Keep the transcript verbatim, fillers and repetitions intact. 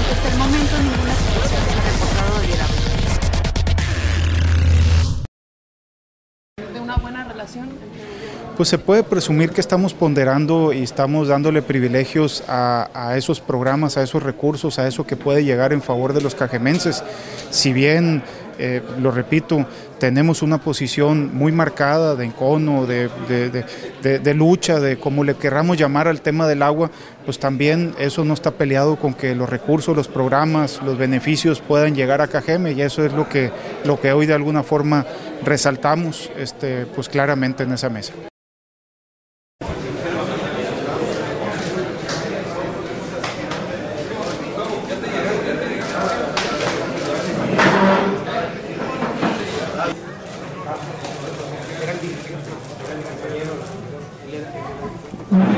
hasta el momento ninguna situación se ha reportado de grave. ¿De una buena relación? Pues se puede presumir que estamos ponderando y estamos dándole privilegios a, a esos programas, a esos recursos, a eso que puede llegar en favor de los cajemenses. Si bien, eh, lo repito, tenemos una posición muy marcada de encono, de, de, de, de, de lucha, de como le querramos llamar al tema del agua, pues también eso no está peleado con que los recursos, los programas, los beneficios puedan llegar a Cajeme, y eso es lo que, lo que hoy de alguna forma resaltamos este, pues claramente en esa mesa. Era el